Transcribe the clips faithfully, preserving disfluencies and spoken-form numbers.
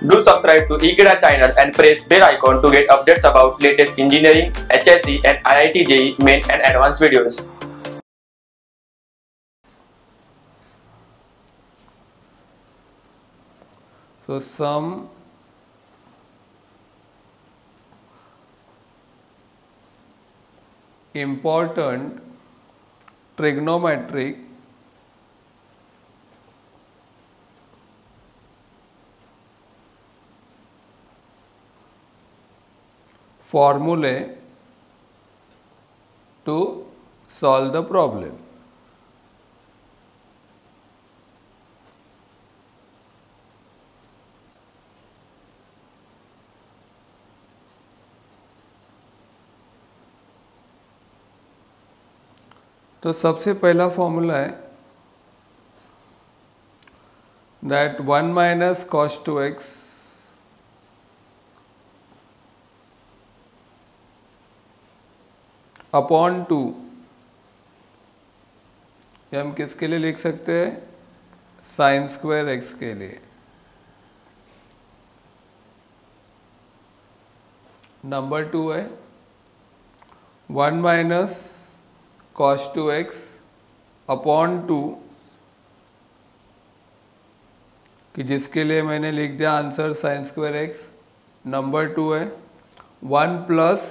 Do subscribe to eKeeda channel and press bell icon to get updates about latest engineering, H S C and I I T J E E main and advanced videos. So some important trigonometric formulae to solve the problem. तो सबसे पहला formula है that one minus cos two x upon two, ये हम किसके लिए लिख सकते हैं? साइन स्क्वायर एक्स के लिए. नंबर टू है one minus cos two x upon two, कि जिसके लिए मैंने लिख दिया answer sine square x. Number two है one plus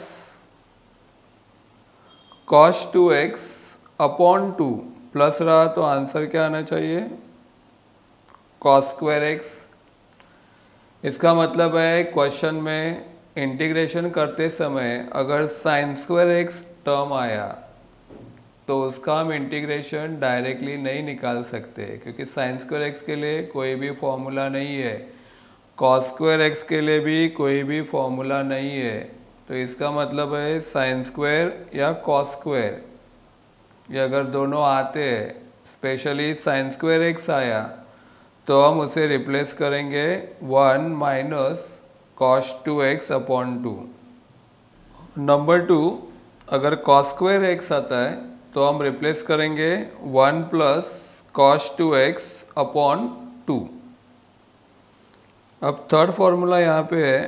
cos two x upon two, plus रहा तो आंसर क्या आना चाहिए? Cos square x. इसका मतलब है क्वेश्चन में इंटीग्रेशन करते समय अगर साइन स्क्वायर एक्स टर्म आया तो उसका हम इंटीग्रेशन डायरेक्टली नहीं निकाल सकते, क्योंकि साइन स्क्वायर एक्स के लिए कोई भी फॉर्मूला नहीं है, कॉस स्क्वायर एक्स के लिए भी कोई भी फॉर्मूला नहीं है. तो इसका मतलब है साइन स्क्वायर या कॉस स्क्वायर, ये अगर दोनों आते हैं, स्पेशली साइन स्क्वायर एक्स आया तो हम उसे रिप्लेस करेंगे one minus cos two x upon two. Number two, अगर कॉस स्क्वायर एक्स आता है तो हम रिप्लेस करेंगे one plus cos two x upon two. अब थर्ड फॉर्मूला यहाँ पे है,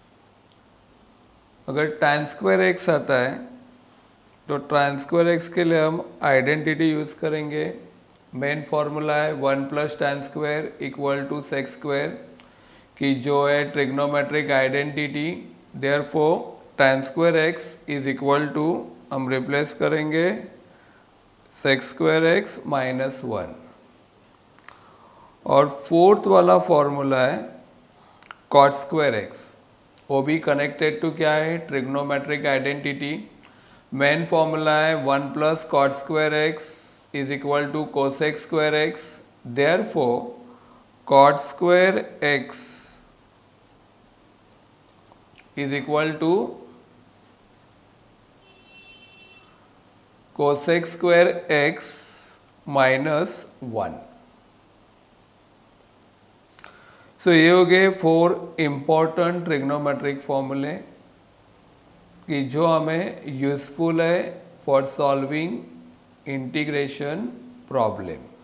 अगर tan स्क्वायर एक्स आता है तो tan स्क्वायर एक्स के लिए हम आइडेंटिटी यूज करेंगे. मेन फॉर्मूला है one plus tan square equal to sec square, की जो है trigonometric identity. Therefore tan square x is equal to, हम रिप्लेस करेंगे sec square x minus one. और फोर्थ वाला फॉर्मूला है कॉट स्क्वायर एक्स, वो भी कनेक्टेड टू क्या है? Trigonometric identity. मेन फॉर्मूला है one plus cot square x is equal to cosec square x. Therefore cot square x is equal to cosec square x minus one. So ये हो गए four important trigonometric फॉर्मूले कि जो हमें useful है for solving integration problem.